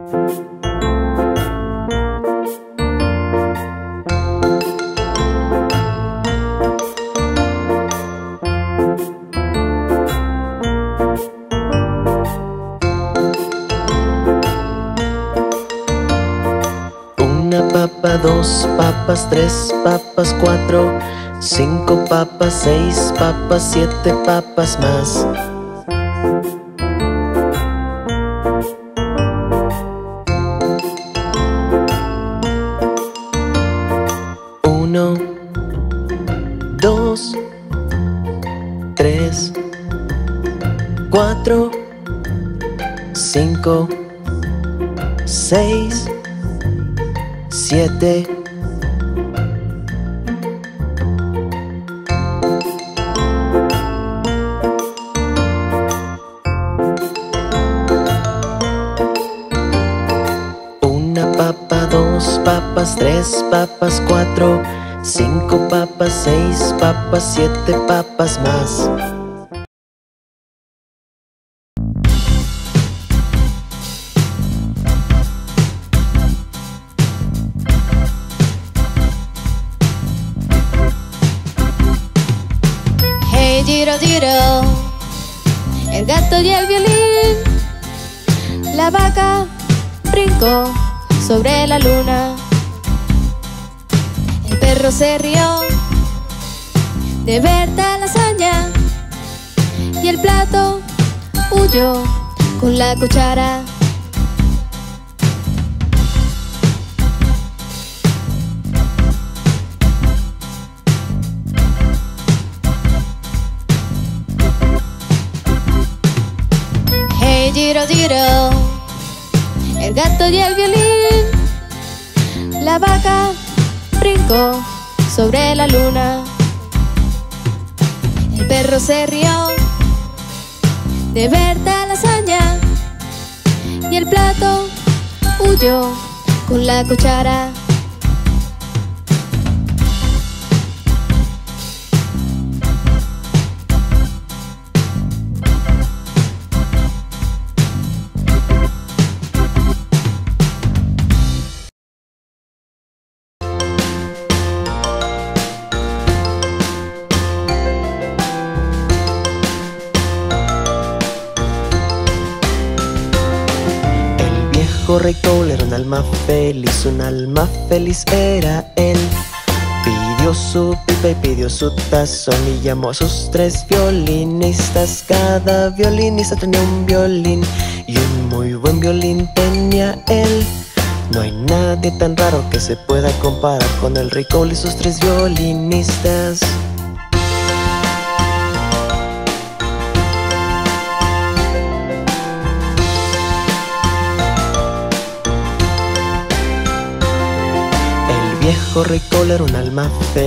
Papa, 2 papas, 3 papas, 4, 5 papas, 6 papas, 7 papas más. Uno, 2, 3, 4, 5, 6, 7. Una papa, 2 papas, 3 papas, 4, 5 papas, 6 papas, 7 papas más. Giro, giro, el gato y el violín. La vaca brincó sobre la luna. El perro se rió de ver tal hazaña y el plato huyó con la cuchara. Giro, giro, el gato y el violín. La vaca brincó sobre la luna. El perro se rió de ver tal hazaña y el plato huyó con la cuchara. Rey Cole era un alma feliz era él. Pidió su pipa y pidió su tazón y llamó a sus 3 violinistas. Cada violinista tenía un violín y un muy buen violín tenía él. No hay nadie tan raro que se pueda comparar con el Rey Cole y sus 3 violinistas. Viejo Rey Cole era un alma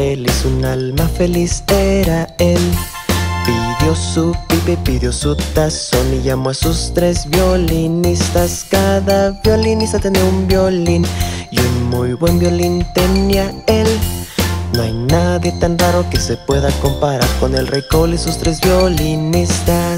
feliz era él. Pidió su pipa y pidió su tazón y llamó a sus 3 violinistas. Cada violinista tenía un violín y un muy buen violín tenía él. No hay nadie tan raro que se pueda comparar con el Rey Cole y sus 3 violinistas.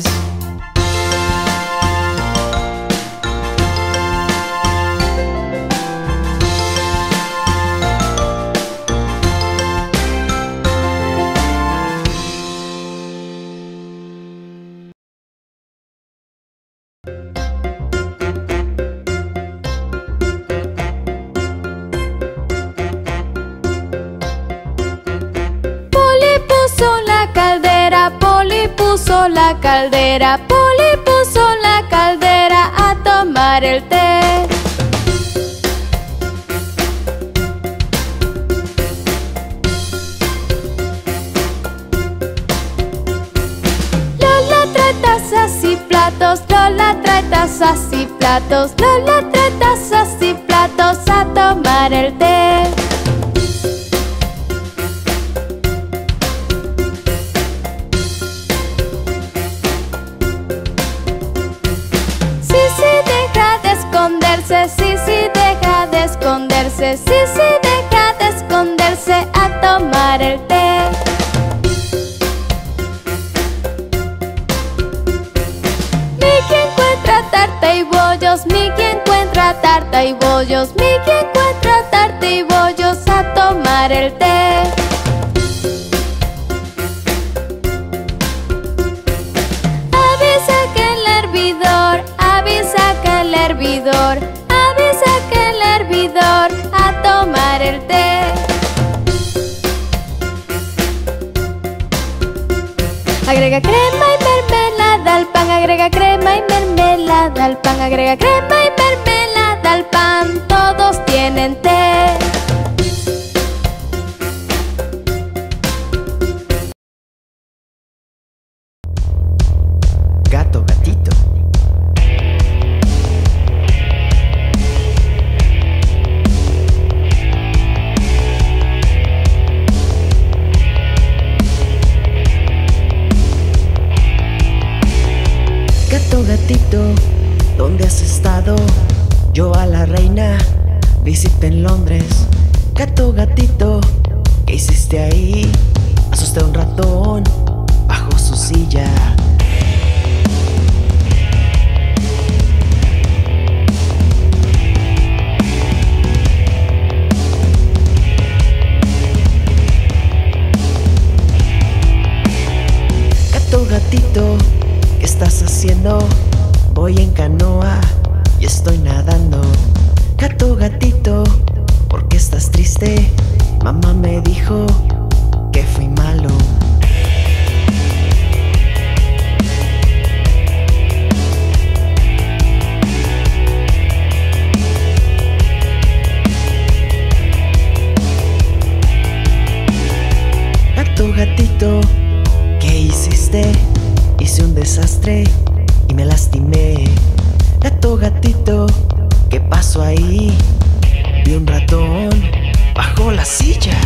Polly puso la caldera a tomar el té. Lola trae tazas y platos, Lola trae tazas y platos, Lola trae tazas y platos a tomar el té. Sisi deja de esconderse, Sisi deja de esconderse a tomar el té. Mickey encuentra tarta y bollos, Mickey encuentra encuentra tarta y bollos. Mickey encuentra tarta y bollos a tomar el té. Avisa que el hervidor, avisa que el hervidor, avisa que el hervidor a tomar el té. Agrega crema y mermelada al pan, agrega crema y mermelada al pan, agrega crema y mermelada al pan, todos tienen té. Gato, gatito. Gato, gatito, ¿dónde has estado? Yo a la reina visité en Londres. Gato, gatito, ¿qué hiciste ahí? Asusté a un ratón bajo su silla. Gato, gatito, ¿qué estás haciendo? Voy en canoa y estoy nadando. Gato, gatito, ¿por qué estás triste? Mamá me dijo que fui malo. Gato, gatito, ¿qué hiciste? Hice un desastre y me lastimé. Gato, gatito, ¿qué pasó ahí? Vi un ratón bajo la silla.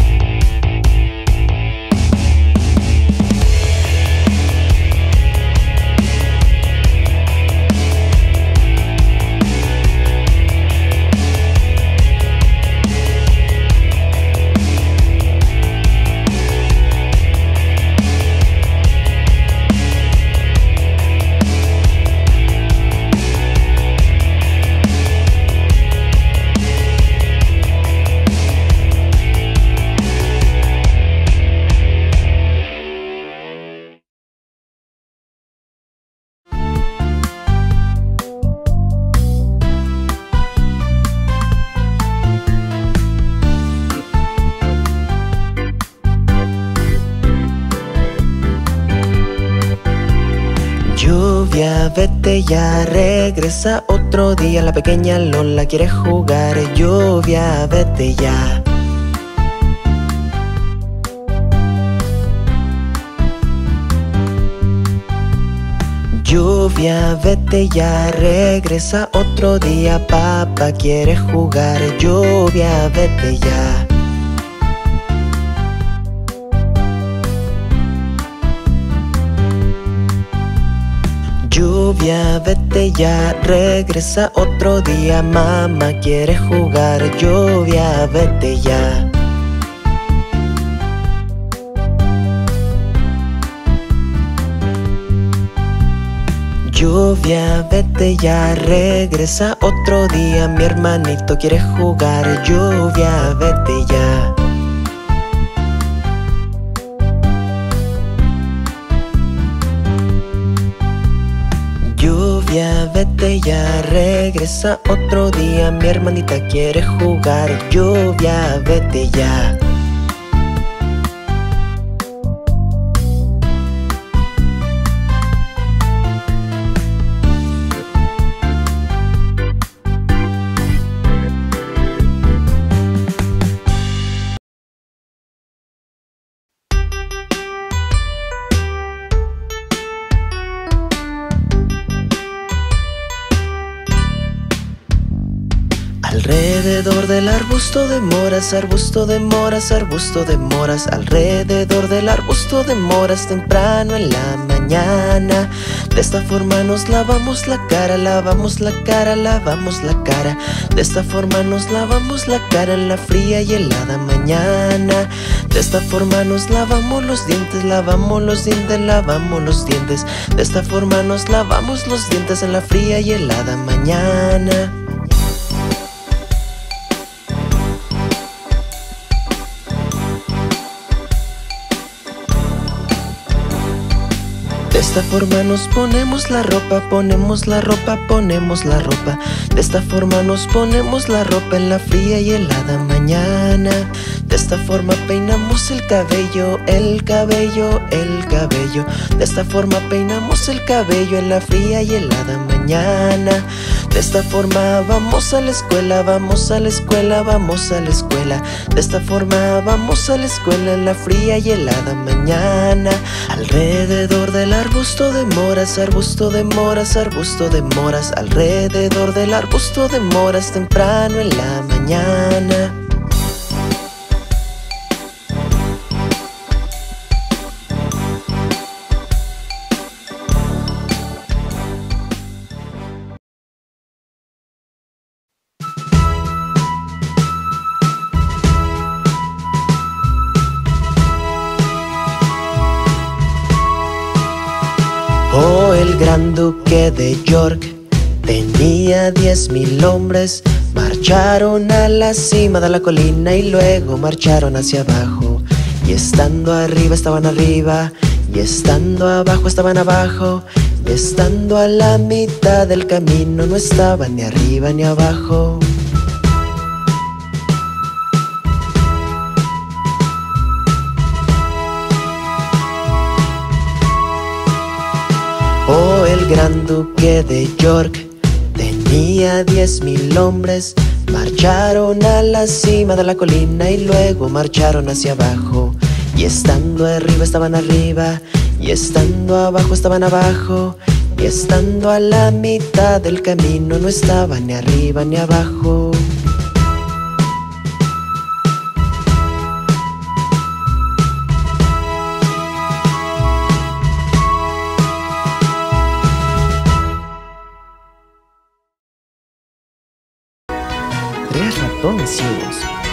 Lluvia, vete ya, regresa otro día. La pequeña Lola quiere jugar. Lluvia, vete ya. Lluvia, vete ya, regresa otro día. Papá quiere jugar. Lluvia, vete ya. Lluvia, vete ya, regresa otro día. Mamá quiere jugar. Lluvia, vete ya. Lluvia, vete ya, regresa otro día. Mi hermanito quiere jugar. Lluvia, vete ya. Lluvia, vete ya, regresa otro día. Mi hermanita quiere jugar. Lluvia, vete ya. Alrededor del arbusto de moras, arbusto de moras, arbusto de moras. Alrededor del arbusto de moras, temprano en la mañana. De esta forma nos lavamos la cara, lavamos la cara, lavamos la cara. De esta forma nos lavamos la cara en la fría y helada mañana. De esta forma nos lavamos los dientes, lavamos los dientes, lavamos los dientes. De esta forma nos lavamos los dientes en la fría y helada mañana. esta forma nos ponemos la ropa, ponemos la ropa, ponemos la ropa. De esta forma nos ponemos la ropa en la fría y helada mañana. De esta forma peinamos el cabello, el cabello, el cabello. De esta forma peinamos el cabello en la fría y helada mañana. De esta forma vamos a la escuela, vamos a la escuela, vamos a la escuela. De esta forma vamos a la escuela en la fría y helada mañana. Alrededor del arbusto de moras, arbusto de moras, arbusto de moras. Alrededor del arbusto de moras temprano en la mañana. Oh, el gran duque de York tenía 10.000 hombres. Marcharon a la cima de la colina y luego marcharon hacia abajo. Y estando arriba estaban arriba, y estando abajo estaban abajo, y estando a la mitad del camino no estaban ni arriba ni abajo. Oh, el gran duque de York tenía 10.000 hombres. Marcharon a la cima de la colina y luego marcharon hacia abajo. Y estando arriba estaban arriba, y estando abajo estaban abajo, y estando a la mitad del camino no estaban ni arriba ni abajo. Tres ratones ciegos.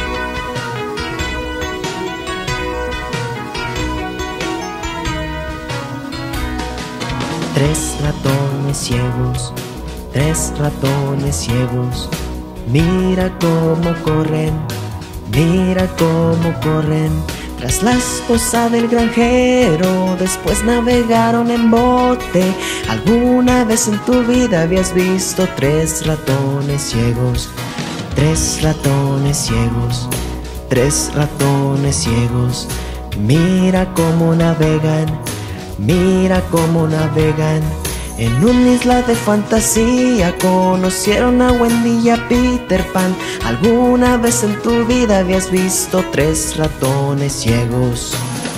Tres ratones ciegos, tres ratones ciegos. Mira cómo corren, mira cómo corren. Tras la esposa del granjero, después navegaron en bote. ¿Alguna vez en tu vida habías visto tres ratones ciegos? Tres ratones ciegos, tres ratones ciegos. Mira cómo navegan, mira cómo navegan. En una isla de fantasía conocieron a Wendy y a Peter Pan. ¿Alguna vez en tu vida habías visto tres ratones ciegos?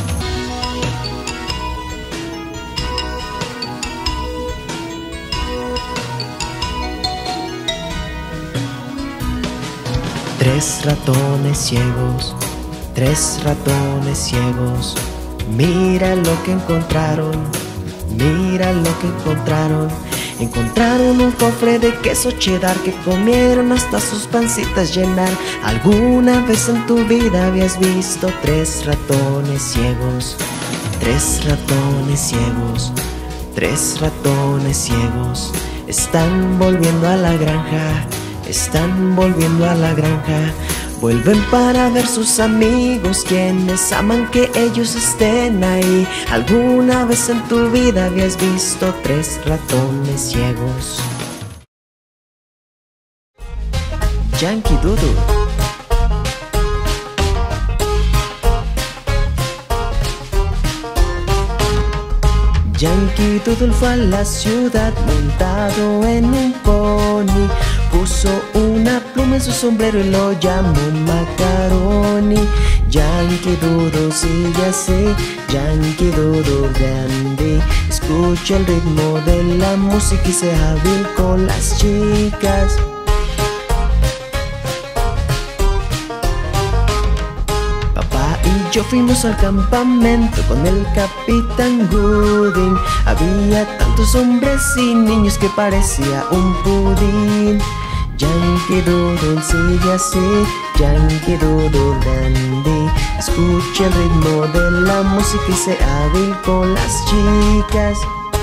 Tres ratones ciegos, tres ratones ciegos. Mira lo que encontraron, mira lo que encontraron. Encontraron un cofre de queso cheddar que comieron hasta sus pancitas llenar. ¿Alguna vez en tu vida habías visto tres ratones ciegos? Tres ratones ciegos, tres ratones ciegos. Están volviendo a la granja, están volviendo a la granja. Vuelven para ver sus amigos, quienes aman que ellos estén ahí. ¿Alguna vez en tu vida habías visto tres ratones ciegos? Yankee Doodle. Yankee Doodle fue a la ciudad montado en un pony. Puso una pluma en su sombrero y lo llamó Macaroni. Yankee Doodle sigue así, Yankee Doodle dandy. Escucha el ritmo de la música y sea hábil con las chicas. Papá y yo fuimos al campamento con el Capitán Gooding. Había tantos hombres y niños que parecía un pudín. Yankee Doodle sigue así, Yankee Doodle dandy. Escucha el ritmo de la música y sea hábil con las chicas.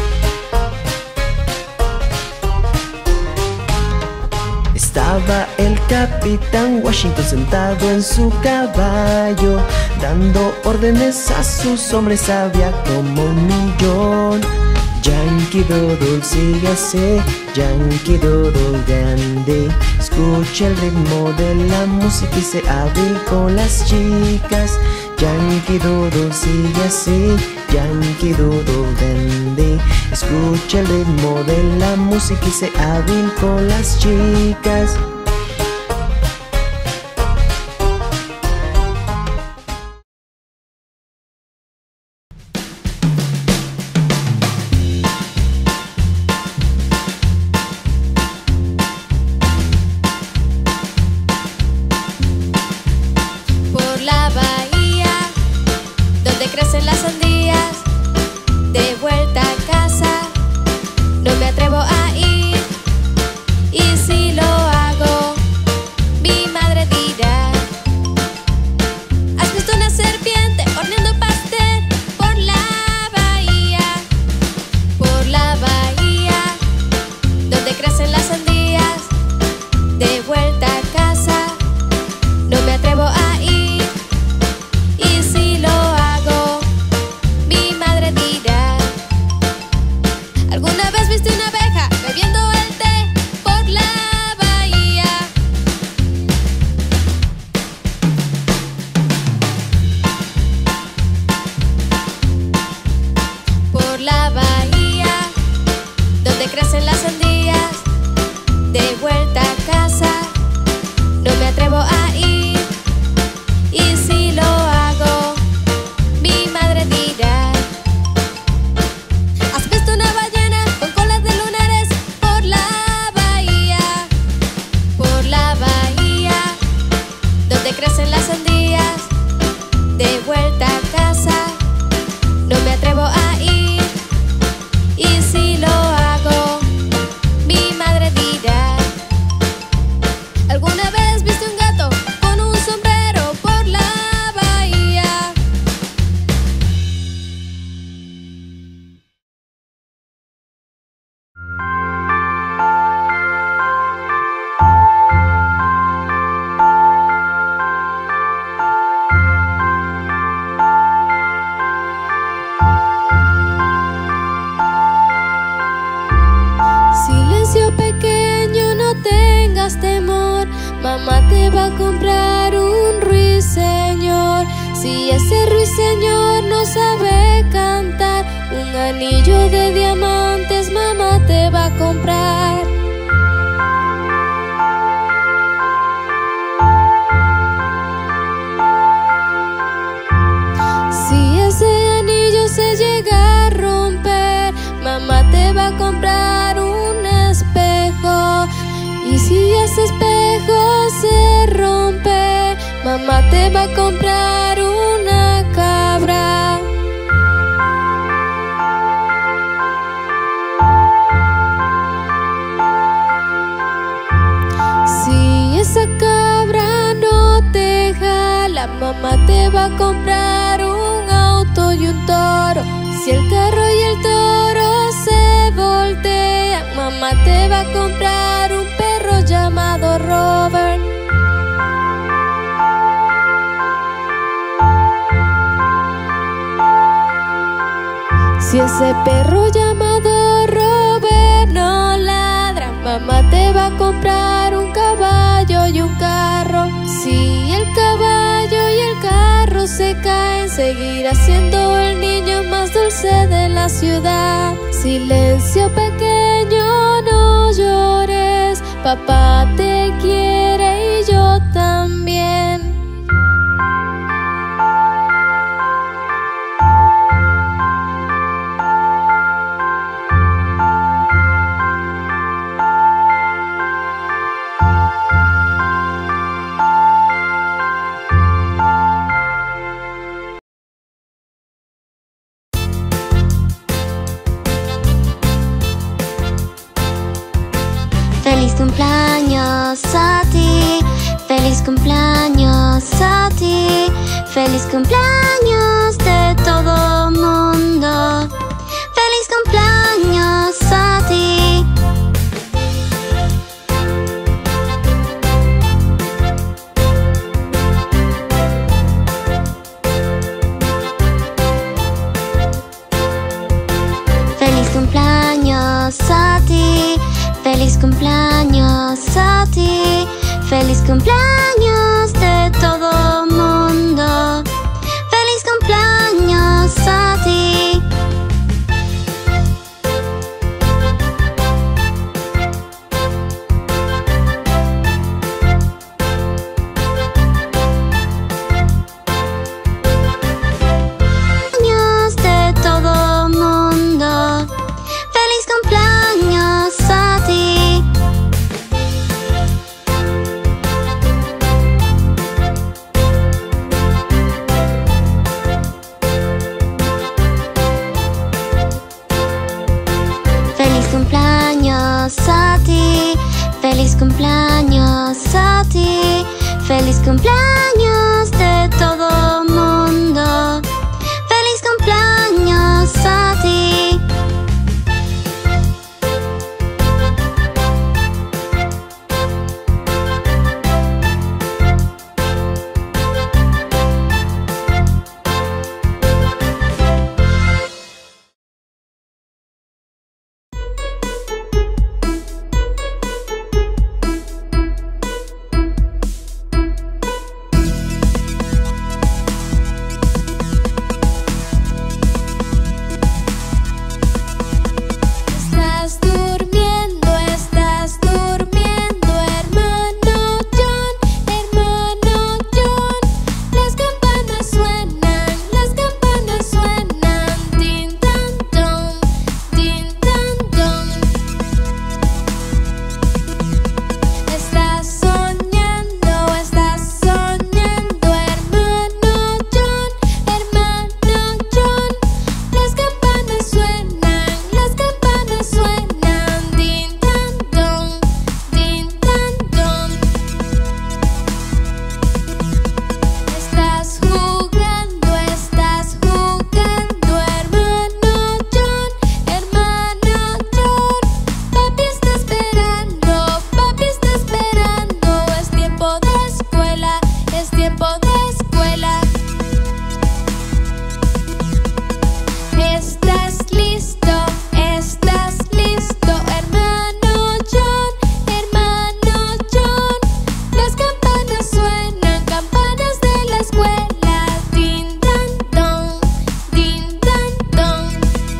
Estaba el Capitán Washington sentado en su caballo, dando órdenes a sus hombres, había como 1.000.000. Yankee Doodle sígase, Yankee Doodle Dandy. Escucha el ritmo de la música y sé hábil con las chicas. Yankee Doodle sígase, Yankee Doodle Dandy. Escucha el ritmo de la música y sé hábil con las chicas. Crecen las sandías, de vuelta a casa, no me atrevo a ir, y si lo hago, mi madre dirá: ¿has visto una serpiente horneando pastel por la bahía? Por la bahía, donde crecen las sandías, de vuelta a casa, no me atrevo a ir, y si lo hago, ¿alguna vez viste una abeja bebiendo el té por la bahía? Por la bahía, donde crecen las sandías, de vuelta a casa, no me atrevo a ir, y si lo hago, mi madre dirá: ¿has visto una ballena con colas de lunares por la bahía? Por la bahía, donde crecen las sandías, de vuelta a casa, no me atrevo a ir, y si lo hago, mi madre dirá: ¿alguna vez viste un gato con un sombrero por la bahía? Silencio pequeño, no tengas temor, mamá te va a comprar un ruiseñor. Si ese ruiseñor no sabe cantar, un anillo de diamantes mamá te va a comprar. Si ese anillo se llega a romper, mamá te va a comprar un espejo. Y si ese espejo se rompe, mamá te va a comprar una cabra. Si esa cabra no te jala, mamá te va a comprar un auto y un toro. Si el carro y el toro se voltean, mamá te va a comprar un perro llamado Robert. Si ese perro llamado Robert no ladra, mamá te va a comprar un caballo y un carro. Si el caballo y el carro se caen, seguirá siendo el niño más dulce de la ciudad. Silencio pequeño, no llores, papá te quiere y yo también. Feliz cumpleaños a ti, feliz cumpleaños a ti, feliz cumpleaños de todo mundo. Feliz cumpleaños a ti. Feliz cumpleaños Feliz cumpleaños a ti. Feliz cumpleaños de todo mundo. Feliz cumpleaños a ti. Cumpleaños de todo mundo. Feliz cumpleaños a ti. Feliz cumpleaños a ti. Feliz cumpleaños a ti. Feliz cumpleaños de todo mundo. Feliz cumpleaños a ti. Estás durmiendo, hermano John, hermano John. Las campanas suenan, tin tan ton, tin tan ton. Estás soñando, hermano John, hermano John. Las campanas suenan, tin tan ton, tin tan ton. Estás jugando, hermano John, hermano John. Papi está esperando, es tiempo de escuela, es tiempo de escuela. Estás listo, hermano John, hermano John. Las campanas suenan, campanas de la escuela, tin tan ton, tin tan ton.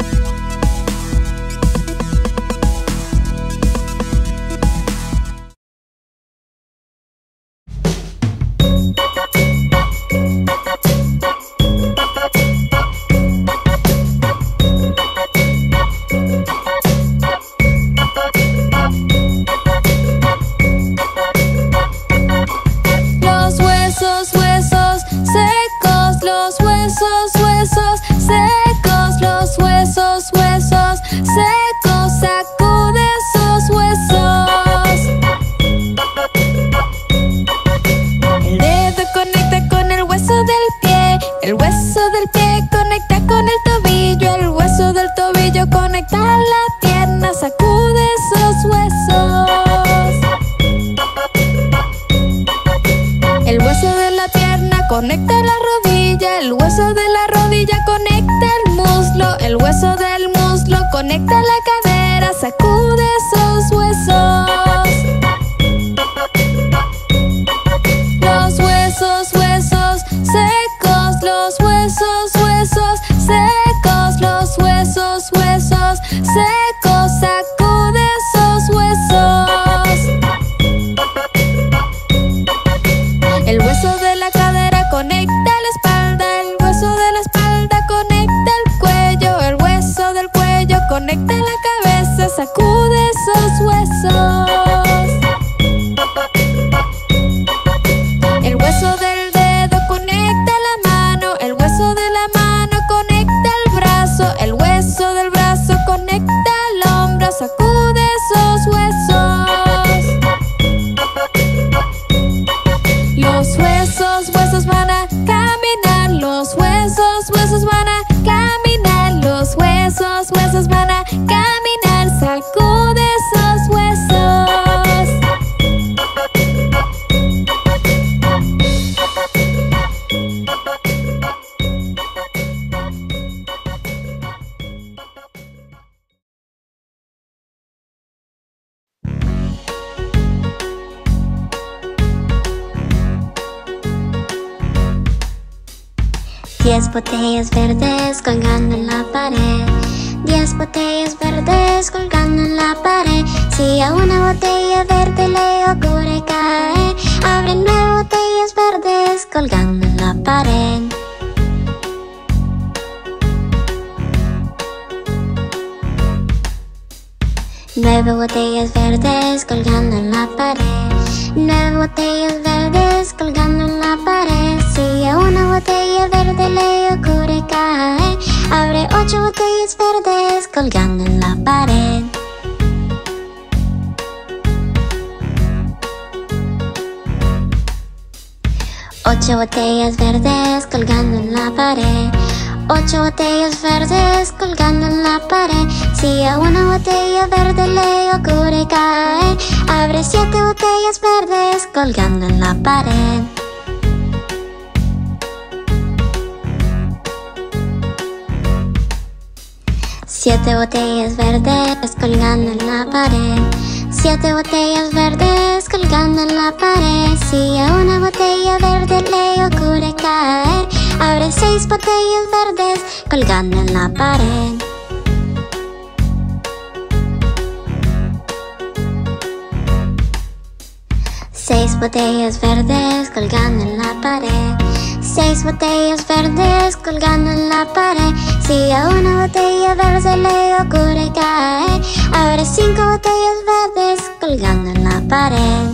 Los huesos secos, los huesos secos, los huesos secos, sacude esos huesos. El dedo conecta con el hueso del pie, el hueso del pie conecta con el tobillo, el hueso del tobillo conecta a la pierna, sacude esos huesos. El hueso de la pierna conecta la rodilla, el hueso de la rodilla conecta el muslo, el hueso del muslo conecta la cadera, sacude esos huesos. Los huesos secos, los huesos secos, los huesos secos, sacude esos huesos. El hueso de la cadera conecta la espalda, el hueso de la espalda conecta el cuello, el hueso del cuello conecta la cabeza, sacude esos huesos. 10 botellas verdes colgando en la pared. 10 botellas verdes colgando en la pared. Si a una botella verde le ocurre caer, abre 9 botellas verdes colgando en la pared. Nueve botellas verdes colgando en la pared. 9 botellas verdes colgando en la pared. Si a una botella verde le ocurre caer, abre 8 botellas verdes colgando en la pared. Ocho botellas verdes colgando en la pared. 8 botellas verdes colgando en la pared. Si a una botella verde le ocurre caer, abre 7 botellas verdes colgando en la pared. Siete botellas verdes colgando en la pared. 7 botellas verdes colgando en la pared. Si a una botella verde le ocurre caer, abre 6 botellas verdes colgando en la pared. Seis botellas verdes colgando en la pared. 6 botellas verdes colgando en la pared. Si a una botella verde le ocurre caer, abre 5 botellas verdes colgando en la pared.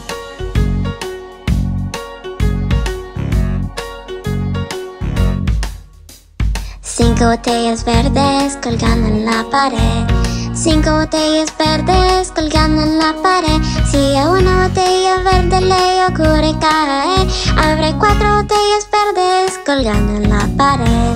Cinco botellas verdes colgando en la pared. 5 botellas verdes colgando en la pared. Si a una botella verde le ocurre caer, abre 4 botellas verdes colgando en la pared.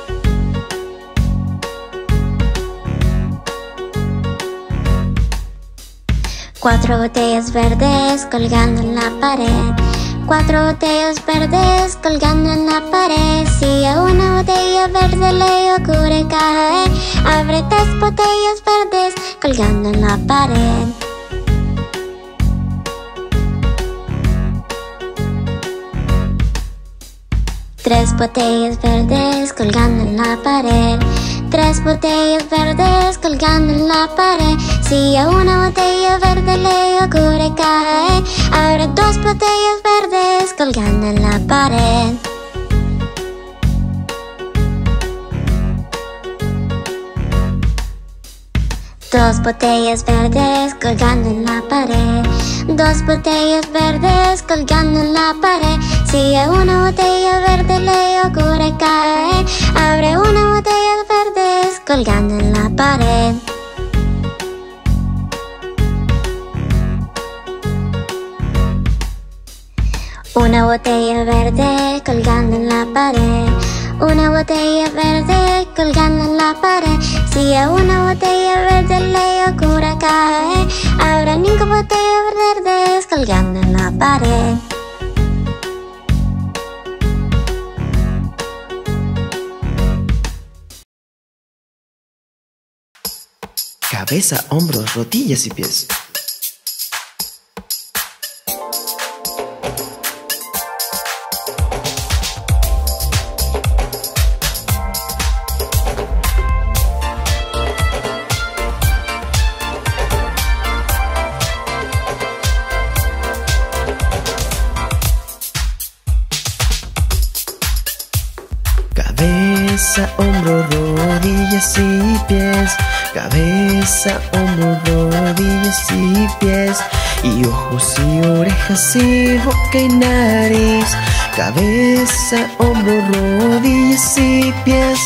Cuatro botellas verdes colgando en la pared. 4 botellas verdes colgando en la pared. Si a una botella verde le ocurre caer, abre 3 botellas verdes colgando en la pared. Tres botellas verdes colgando en la pared. 3 botellas verdes colgando en la pared. Si a una botella verde le ocurre caer, abre 2 botellas verdes colgando en la pared. Dos botellas verdes colgando en la pared. 2 botellas verdes colgando en la pared. Si a una botella verde le ocurre caer, abre 1 botella verdes colgando en la pared. Una botella verde colgando en la pared. 1 botella verde colgando en la pared. Si a una botella verde le ocurre caer, abre 5 botellas verdes colgando en la pared. Cabeza, hombros, rodillas y pies. Cabeza, hombro, rodillas y pies. Cabeza, hombro, rodillas y pies. Y ojos y orejas y boca y nariz. Cabeza, hombro, rodillas y pies.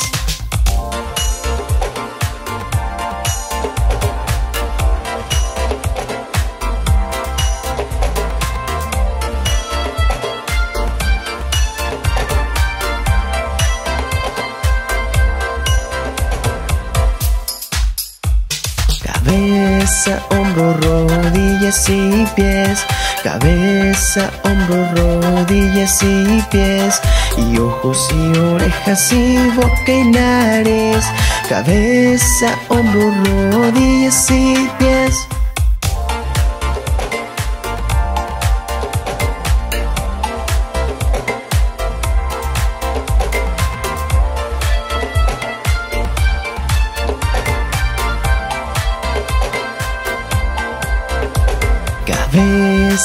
Cabeza, hombro, rodillas y pies. Cabeza, hombro, rodillas y pies. Y ojos y orejas y boca y nariz. Cabeza, hombro, rodillas y pies.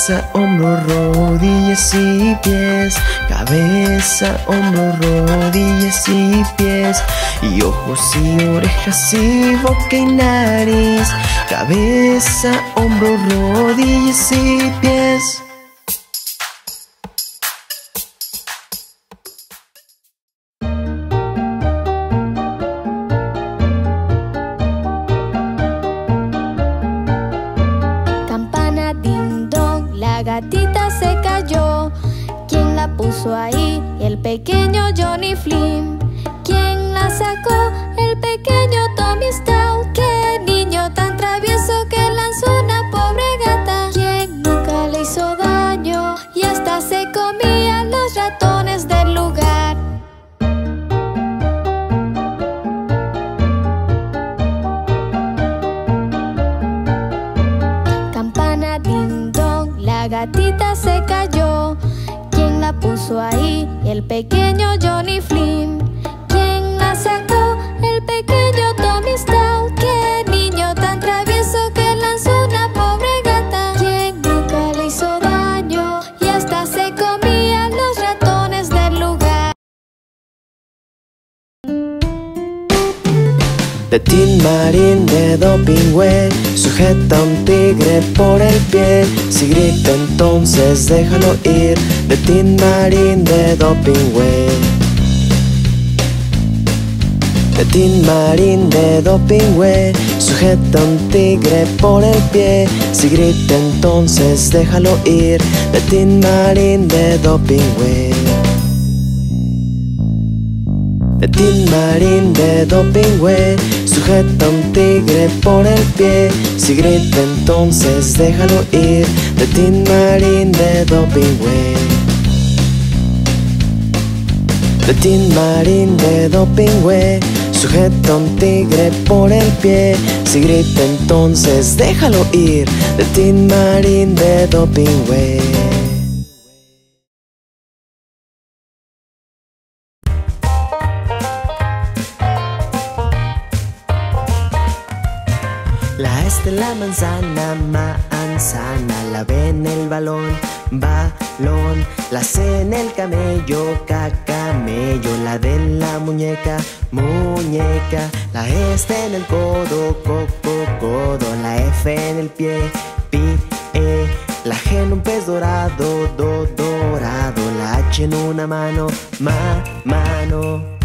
Cabeza, hombro, rodillas y pies. Cabeza, hombro, rodillas y pies. Y ojos y orejas y boca y nariz. Cabeza, hombro, rodillas y pies. Campana, ding dong, la gatita se cayó. ¿Quién la puso ahí? El pequeño Johnny Flynn. ¿Quién la sacó? El pequeño Tommy Stout. ¡Qué niño tan travieso que lanzó una pobre gata! ¿Quién nunca le hizo daño y hasta se comía los ratones del lugar? Campana, ding dong, la gatita se cayó. ¿Quién la puso ahí? El pequeño Johnny Flynn. ¿Quién la sacó? El pequeño Tommy Stout. ¡Qué niño tan travieso que lanzó una pobre gata! ¿Quién nunca le hizo daño y hasta se comía los ratones del lugar? De Tin Marín de Dopingüe sujeta a un tigre por el pie. Si grita entonces déjalo ir. De Tin Marín de Dopingüe. De Tin Marín de Dopingüe sujeta a un tigre por el pie. Si grita entonces déjalo ir. De Tin Marín de Dopingüe. De Tin Marín de Dopingüe sujeta a un tigre por el pie. Si grita entonces déjalo ir. De Tin Marín de Dopingüe. De Tin Marín de Dopingüe sujeta a un tigre por el pie. Si grita entonces déjalo ir. De Tin Marín de Dopingüe. La S de la manzana, manzana. La B en el balón, balón. La C en el camello, camello. La D en la muñeca, muñeca. La E está en el codo, codo. La F en el pie, pie. La G en un pez dorado, dorado. La H en una mano, mano.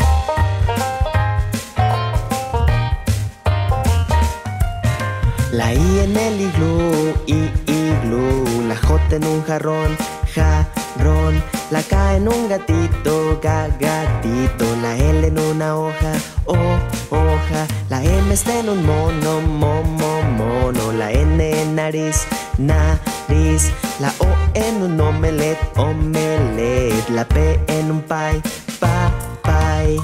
La I en el iglú, iglú. La J en un jarrón, jarrón. La K en un gatito, gatito. La L en una hoja, hoja. La M está en un mono, mono. La N en nariz, nariz. La O en un omelette, omelette. La P en un pie, pie.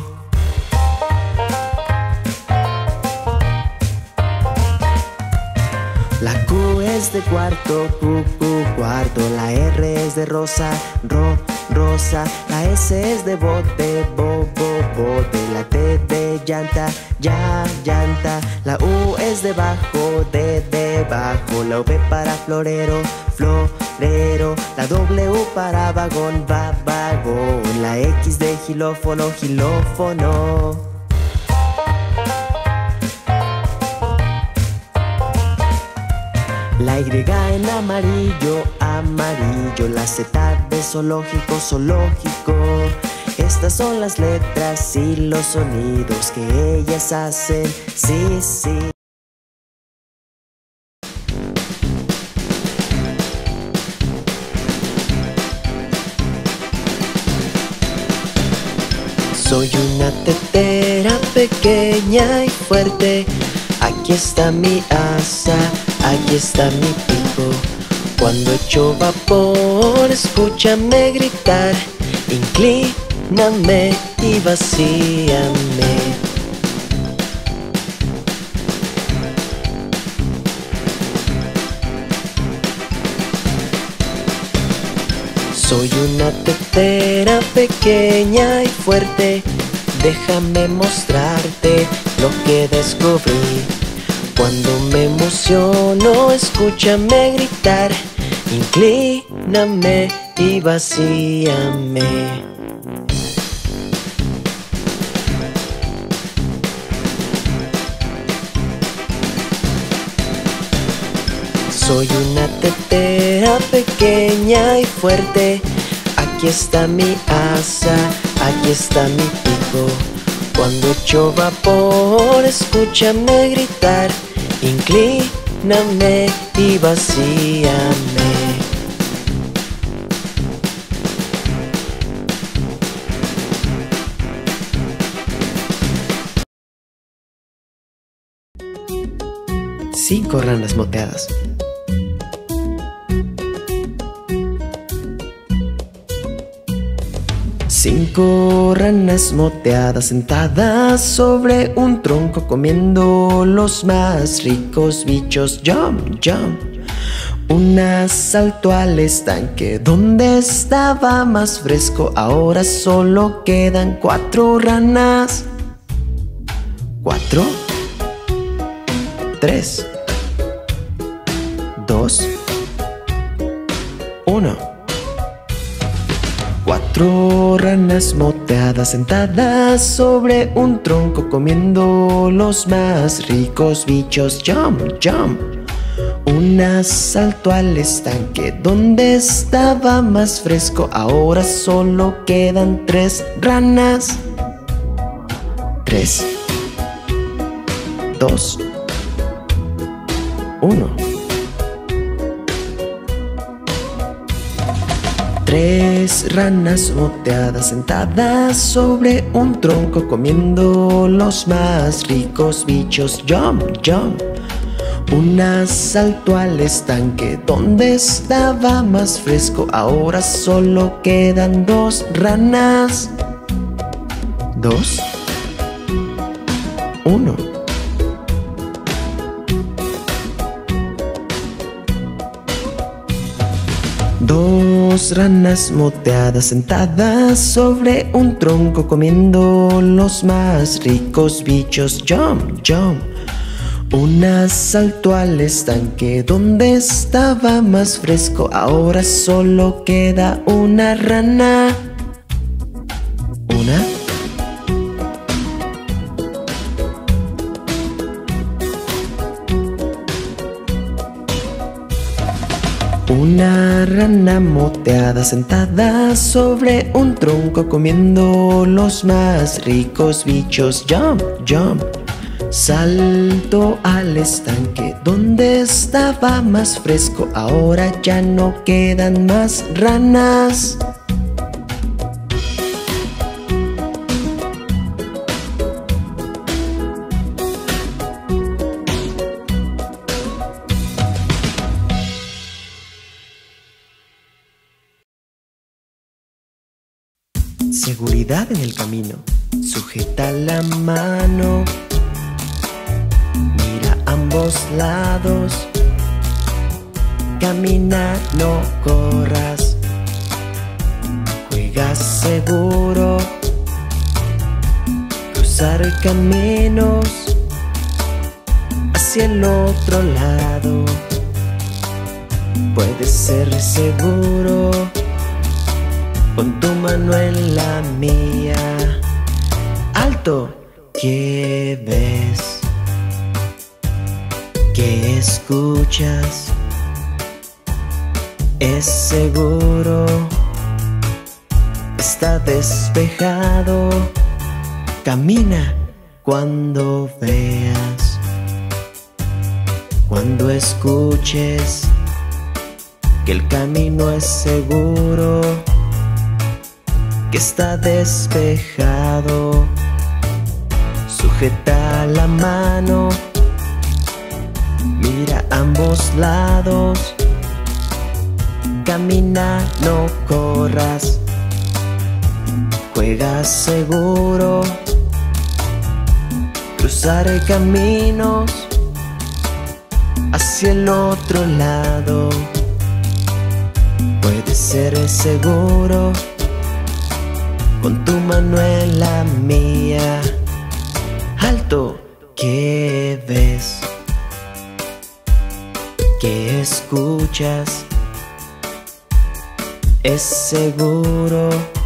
La Q es de cuarto, cuarto. La R es de rosa, rosa. La S es de bote, bote. La T de llanta, llanta. La U es de bajo, debajo. La V para florero, florero. La W para vagón, vagón. La X de xilófono, xilófono. La Y en amarillo, amarillo. La Z de zoológico, zoológico. Estas son las letras y los sonidos que ellas hacen, sí, sí. Soy una tetera pequeña y fuerte. Aquí está mi asa, aquí está mi pico. Cuando echo vapor, escúchame gritar. Inclíname y vacíame. Soy una tetera pequeña y fuerte. Déjame mostrarte lo que descubrí. Cuando me emociono, escúchame gritar. Inclíname y vacíame. Soy una tetera pequeña y fuerte. Aquí está mi asa, aquí está mi pico. Cuando echo vapor, escúchame gritar. Inclíname y vacíame. Cinco ranas moteadas. Cinco ranas moteadas sentadas sobre un tronco comiendo los más ricos bichos. Jump, jump. Una saltó al estanque donde estaba más fresco. Ahora solo quedan cuatro ranas. 4, 3, 2, 1. Cuatro ranas moteadas sentadas sobre un tronco comiendo los más ricos bichos. Jump, jump. Una saltó al estanque donde estaba más fresco. Ahora solo quedan tres ranas. 3, 2, 1. Tres ranas moteadas sentadas sobre un tronco comiendo los más ricos bichos. Jump, jump. Una saltó al estanque donde estaba más fresco. Ahora solo quedan dos ranas. 2, 1. Dos ranas moteadas sentadas sobre un tronco comiendo los más ricos bichos. Jump, jump. Una saltó al estanque donde estaba más fresco. Ahora solo queda una rana. Una. Una rana moteada sentada sobre un tronco comiendo los más ricos bichos. Jump, jump. Saltó al estanque donde estaba más fresco. Ahora ya no quedan más ranas. Seguridad en el camino. Sujeta la mano. Mira a ambos lados. Camina, no corras. Juega seguro. Cruzar caminos hacia el otro lado. Puedes ser seguro. Pon tu mano en la mía. ¡Alto! ¿Qué ves? ¿Qué escuchas? Es seguro. Está despejado. Camina cuando veas. Cuando escuches que el camino es seguro, que está despejado. Sujeta la mano. Mira a ambos lados. Camina, no corras. Juega seguro. Cruzar caminos hacia el otro lado. Puedes ser seguro. Pon tu mano en la mía. ¡Alto! ¿Qué ves? ¿Qué escuchas? es seguro,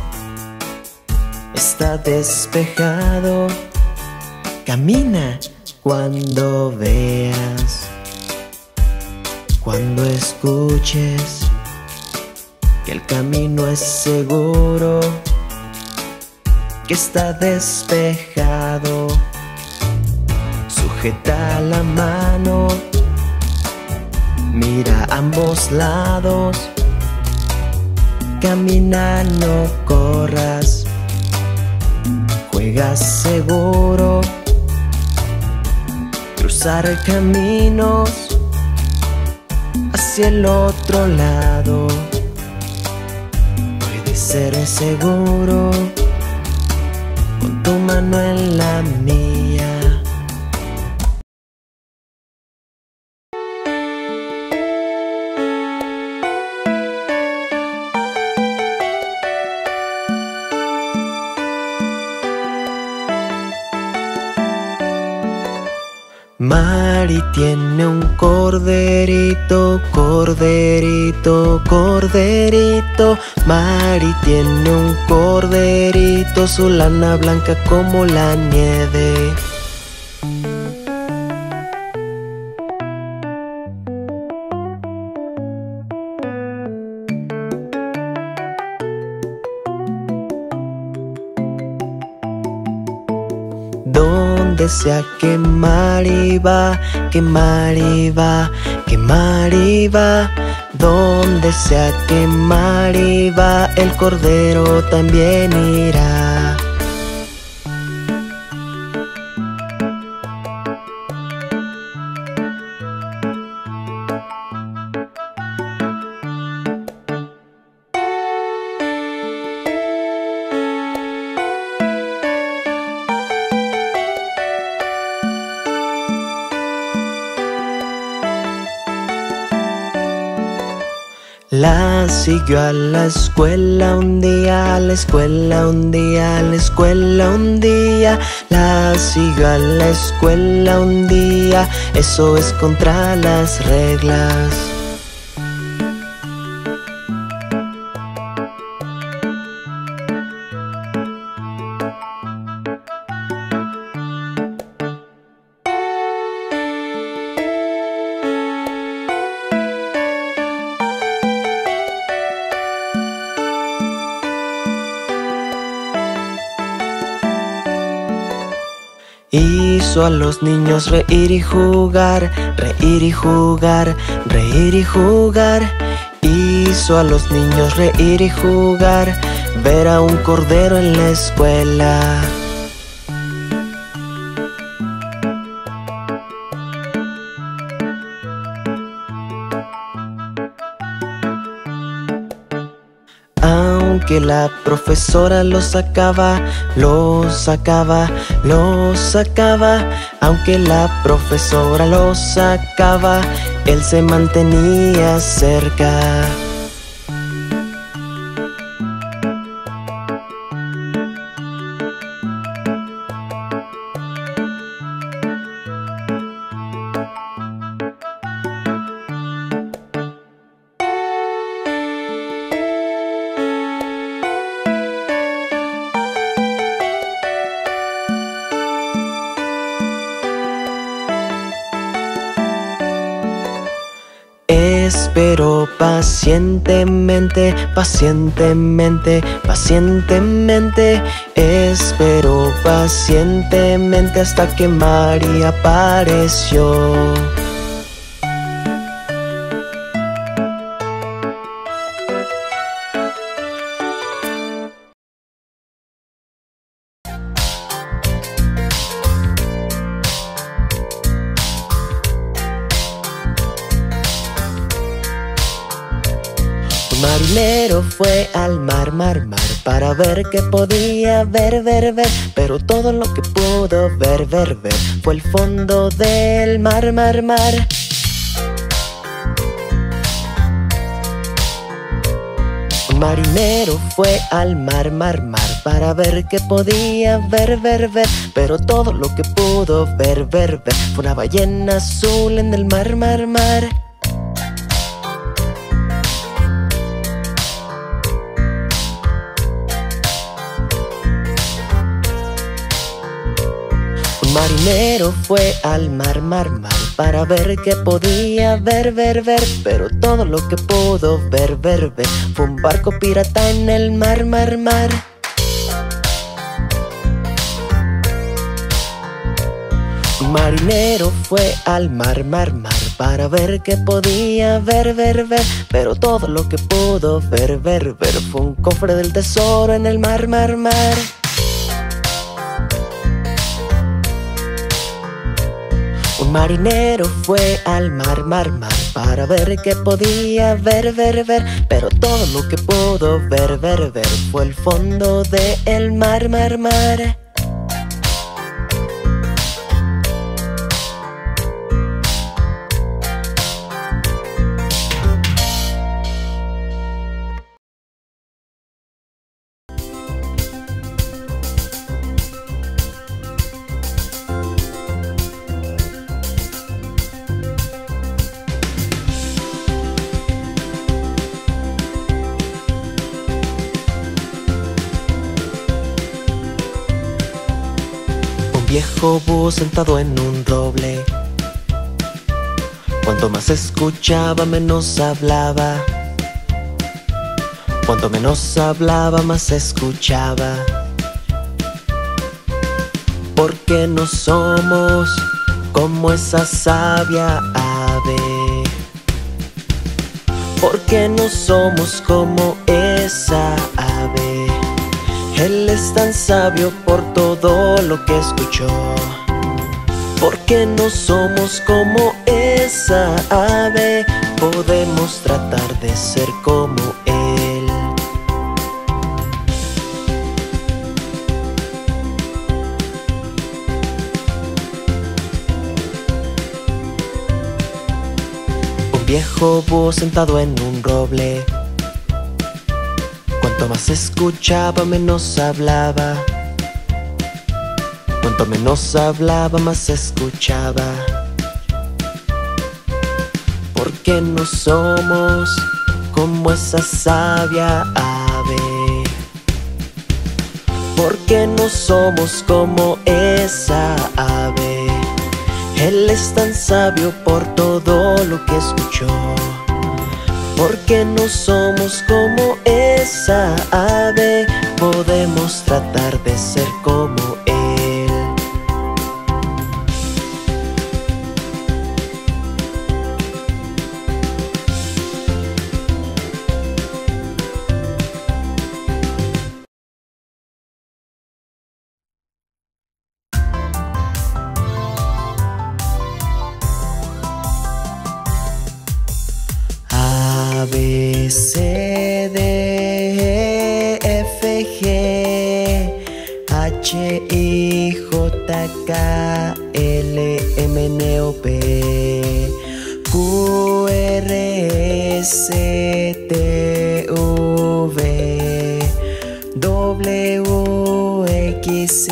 está despejado. Camina cuando veas, cuando escuches que el camino es seguro, que está despejado. Sujeta la mano, mira a ambos lados. Camina, no corras, juega seguro. Cruzar caminos hacia el otro lado puede ser seguro, con tu mano en la mía. Mari tiene un corderito, corderito, corderito. Mari tiene un corderito, su lana blanca como la nieve. Donde sea que Mari va, que Mari va, que Mari va. Donde sea que Mari va, el cordero también irá. La siguió a la escuela un día, a la escuela un día, a la escuela un día. La siguió a la escuela un día, eso es contra las reglas. Hizo a los niños reír y jugar, reír y jugar, reír y jugar. Hizo a los niños reír y jugar, ver a un cordero en la escuela. Aunque la profesora lo sacaba, lo sacaba, lo sacaba. Aunque la profesora lo sacaba, él se mantenía cerca. Esperó pacientemente, pacientemente, pacientemente. Esperó pacientemente hasta que Mari apareció. Un marinero fue al mar, mar, mar, para ver qué podía ver, ver, ver. Pero todo lo que pudo ver, ver, ver, fue el fondo del mar, mar, mar. Un marinero fue al mar, mar, mar, para ver qué podía ver, ver, ver. Pero todo lo que pudo ver, ver, ver, fue una ballena azul en el mar, mar, mar. marinero fue al mar, mar, mar, para ver qué podía ver, ver, ver. Pero todo lo que pudo ver, ver, ver, fue un barco pirata en el mar, mar, mar. Un marinero fue al mar, mar, mar, para ver qué podía ver, ver, ver. Pero todo lo que pudo ver, ver, ver, fue un cofre del tesoro en el mar, mar, mar. Un marinero fue al mar, mar, mar, para ver qué podía ver, ver, ver. Pero todo lo que pudo ver, ver, ver, fue el fondo del mar, mar, mar. Viejo búho sentado en un roble. Cuanto más escuchaba, menos hablaba. Cuanto menos hablaba, más escuchaba. Porque no somos como esa sabia ave. Porque no somos como esa ave. Él es tan sabio por todo lo que escuchó. Porque no somos como esa ave. Podemos tratar de ser como él. Un viejo búho sentado en un roble. Cuanto más escuchaba, menos hablaba. Cuanto menos hablaba, más escuchaba. Porque no somos como esa sabia ave. Porque no somos como esa ave. Él es tan sabio por todo lo que escuchó. Porque no somos como esa ave. Podemos tratar de ser como él. A, B, C, D, E, F, G, H, I, J, K, L, M, N, O, P, Q, R, S, T, V, W, X,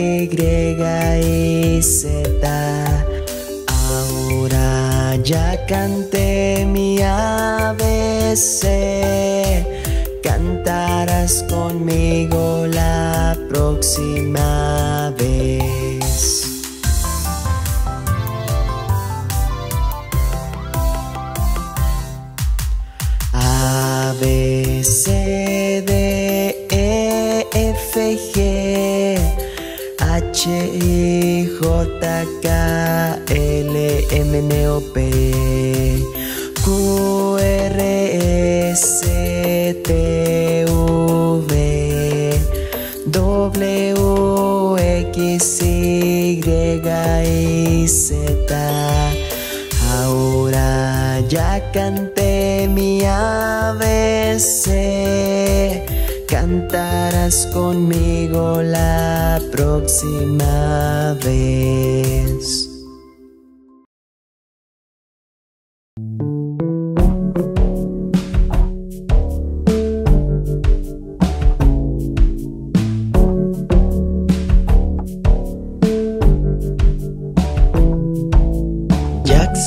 Y, Z. Ahora ya canté mi ABC. Cantarás conmigo la próxima vez. A, B, C, D, E, F, G, H, I, J, K, L, M, N, O, P, Q, R, S, T, V, W, X, Y, Z. Ahora ya canté mi ABC. Cantarás conmigo la próxima vez.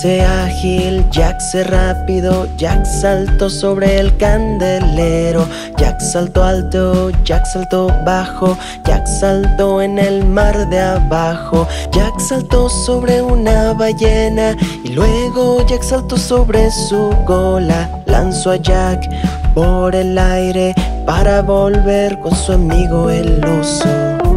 sé ágil, Jack sé rápido, Jack saltó sobre el candelero. Jack saltó alto, Jack saltó bajo, Jack saltó en el mar de abajo. Jack saltó sobre una ballena y luego Jack saltó sobre su cola. Lanzó a Jack por el aire para volver con su amigo el oso.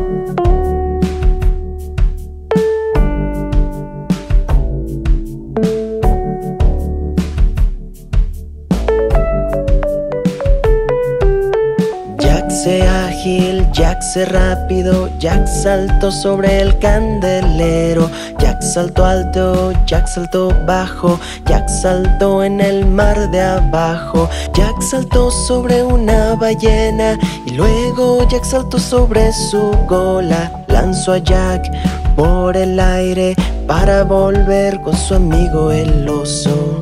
Jack sé ágil, Jack sé rápido, Jack saltó sobre el candelero. Jack saltó alto, Jack saltó bajo, Jack saltó en el mar de abajo. Jack saltó sobre una ballena y luego Jack saltó sobre su cola. Lanzó a Jack por el aire para volver con su amigo el oso.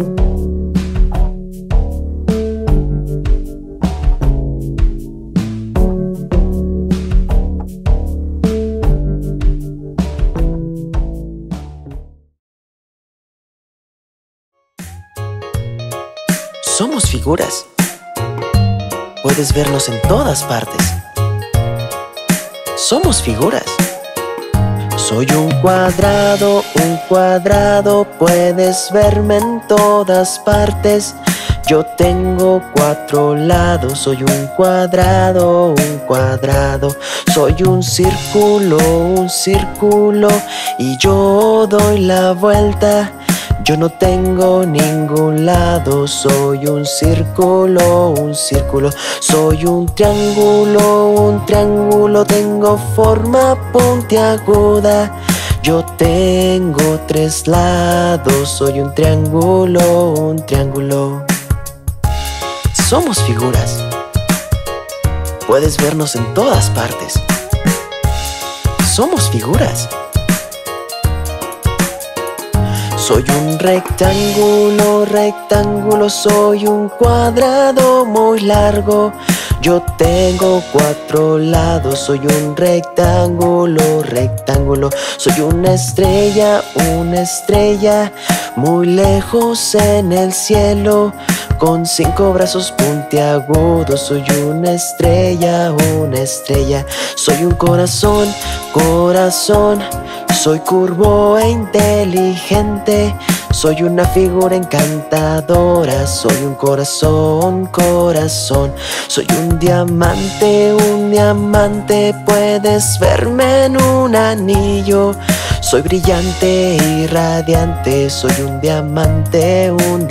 Somos figuras. Puedes vernos en todas partes. Somos figuras. Soy un cuadrado, puedes verme en todas partes. Yo tengo 4 lados, soy un cuadrado, soy un círculo, y yo doy la vuelta. Yo no tengo ningún lado, soy un círculo, soy un triángulo, tengo forma puntiaguda. Yo tengo 3 lados, soy un triángulo. Somos figuras. Puedes vernos en todas partes. Somos figuras. Soy un rectángulo, soy un cuadrado muy largo. Yo tengo 4 lados, soy un rectángulo. Soy una estrella, muy lejos en el cielo, con 5 brazos puntiagudos. Soy una estrella. Soy un corazón, soy curvo e inteligente. Soy una figura encantadora, soy un corazón. Soy un diamante, puedes verme en un anillo. Soy brillante y radiante, soy un diamante.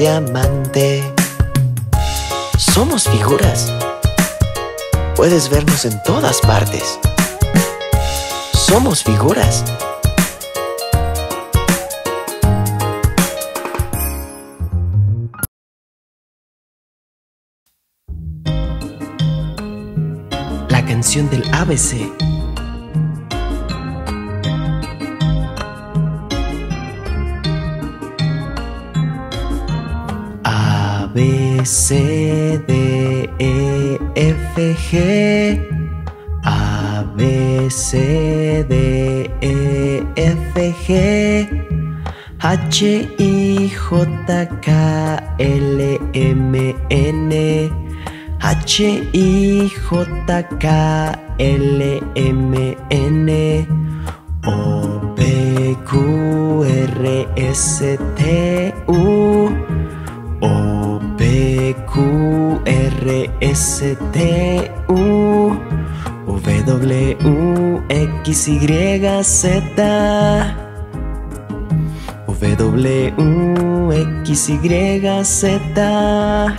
Somos figuras. Puedes vernos en todas partes. Somos figuras. La canción del ABC. A, B, C, D, E, F, G. A, B, C, D, E, F, G. H, I, J, K, L, M, N. H, I, J, K, L, M, N. O, P, Q, R, S, T, U. O, P, Q, R, S, T, U. W, X, Y, Z. W, X, Y, Z.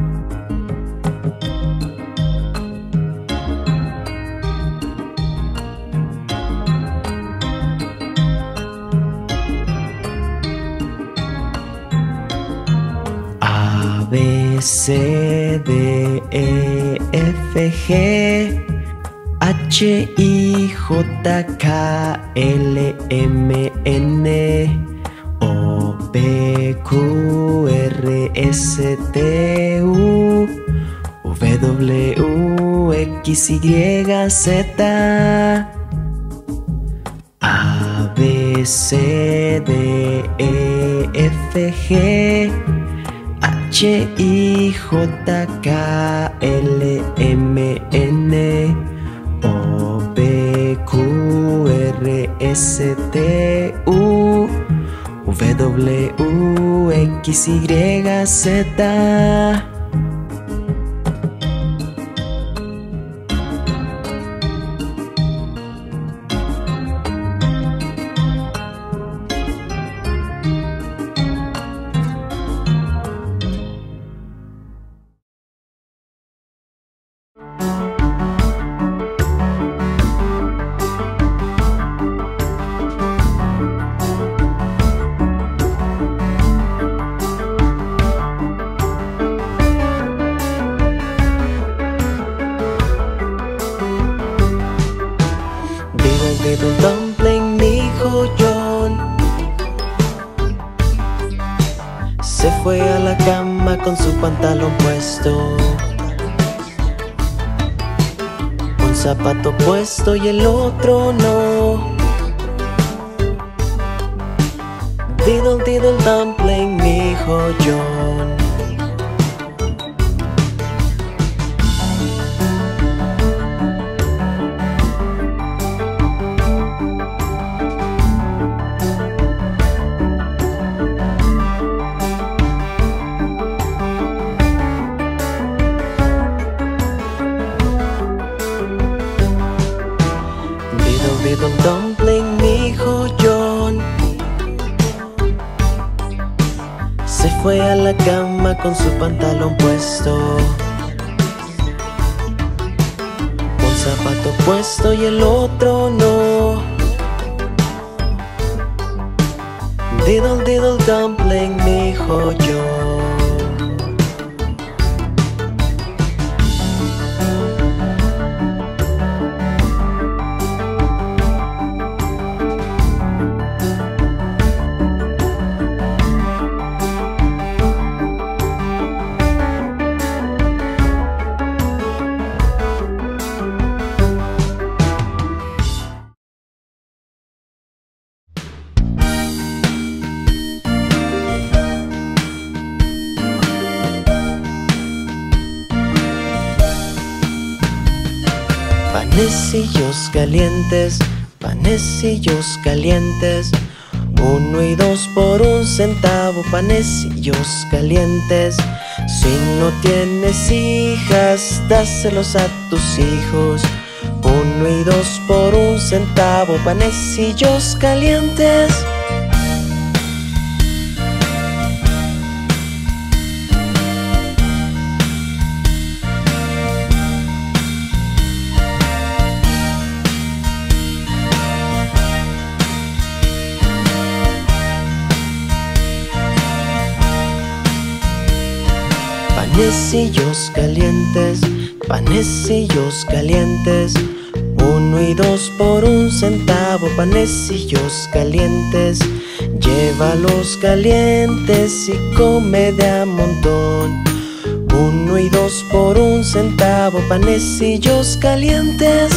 A, B, C, D, E, F, G. H, I, J, K, L, M, N. O, P, Q, R, S, T, U. W, X, Y, Z. A, B, B, C, D, E, F, G, H, I, J, K, L, M, N, O, P, Q, R, S, T, U, W, X, Y, Z. Diddle dumpling, dijo John. Se fue a la cama con su pantalón puesto, un zapato puesto y el otro no. Diddle diddle dumpling, dijo John. Diddle dumpling, dijo John. Se fue a la cama con su pantalón puesto, un zapato puesto y el otro no. Diddle diddle dumpling, dijo John. Panecillos calientes, panecillos calientes, 1 y 2 por 1 centavo, panecillos calientes. Si no tienes hijas, dáselos a tus hijos, 1 y 2 por 1 centavo, panecillos calientes. Panecillos calientes, panecillos calientes, 1 y 2 por 1 centavo, panecillos calientes. Llévalos calientes y come de a montón, 1 y 2 por 1 centavo, panecillos calientes.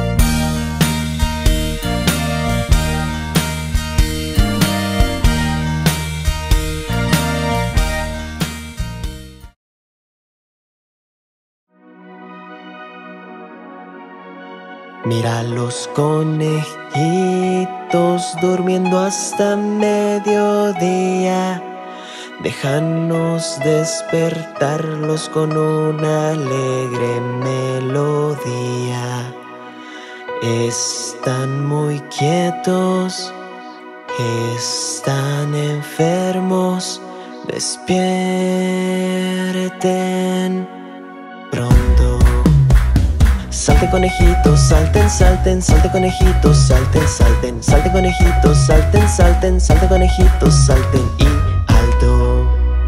Mira los conejitos durmiendo hasta mediodía. Déjanos despertarlos con una alegre melodía. Están muy quietos, están enfermos. Despierten pronto. Salten conejitos, salten, salten, salten conejitos, salten, salten, salten conejitos, salten, salten, salten conejitos, salten y alto.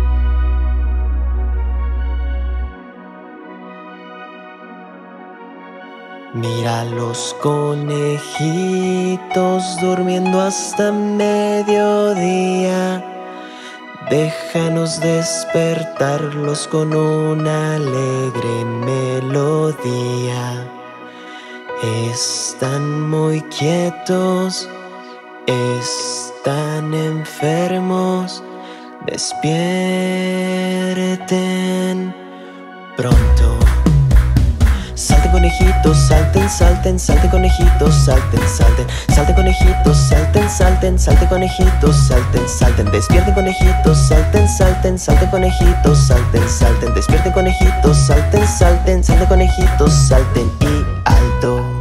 Mira los conejitos durmiendo hasta mediodía. Déjanos despertarlos con una alegre melodía. Están muy quietos, Están enfermos, despierten pronto. Salten conejitos, salten, salten, salten conejitos, salten, salten. Salten conejitos, salten, salten, salten conejitos, salten, salten. Despierten conejitos, salten, salten, salten conejitos, salten, salten. Despierten conejitos, salten, salten, salten conejitos, salten y alto.